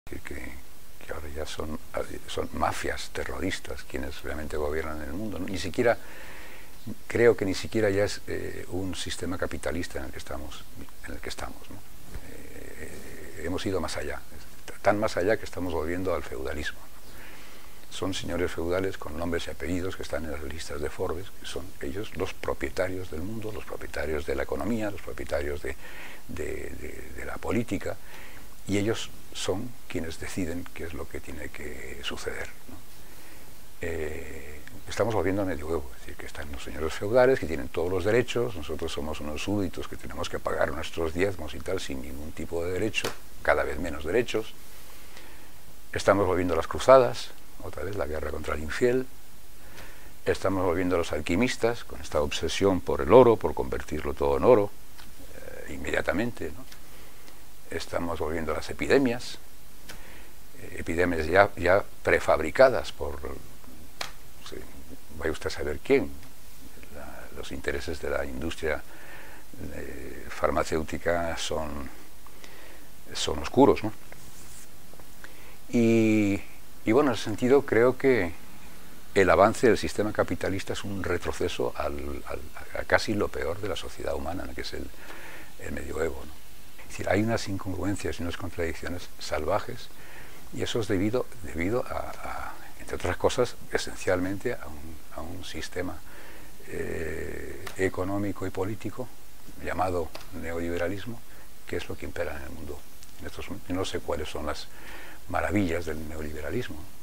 que ahora ya son mafias terroristas quienes realmente gobiernan el mundo, ¿no? Ni siquiera, creo que ni siquiera ya es un sistema capitalista en el que estamos, ¿no? Hemos ido más allá, tan más allá que estamos volviendo al feudalismo, ¿no? Son señores feudales con nombres y apellidos que están en las listas de Forbes, que son ellos los propietarios del mundo, los propietarios de la economía, los propietarios de la política, y ellos son quienes deciden qué es lo que tiene que suceder, ¿no? Estamos volviendo al medioevo, es decir, que están los señores feudales que tienen todos los derechos, nosotros somos unos súbditos que tenemos que pagar nuestros diezmos y tal sin ningún tipo de derecho, cada vez menos derechos. Estamos volviendo a las cruzadas, otra vez la guerra contra el infiel. Estamos volviendo a los alquimistas con esta obsesión por el oro, por convertirlo todo en oro inmediatamente, ¿no? Estamos volviendo a las epidemias, epidemias ya prefabricadas por, sí, vaya usted a saber quién, los intereses de la industria farmacéutica son oscuros, ¿no? Y bueno, en ese sentido creo que el avance del sistema capitalista es un retroceso a casi lo peor de la sociedad humana, que es el medioevo, ¿no? Es decir, hay unas incongruencias y unas contradicciones salvajes, y eso es debido a, entre otras cosas, esencialmente a un sistema económico y político llamado neoliberalismo, que es lo que impera en el mundo. Yo no sé cuáles son las maravillas del neoliberalismo.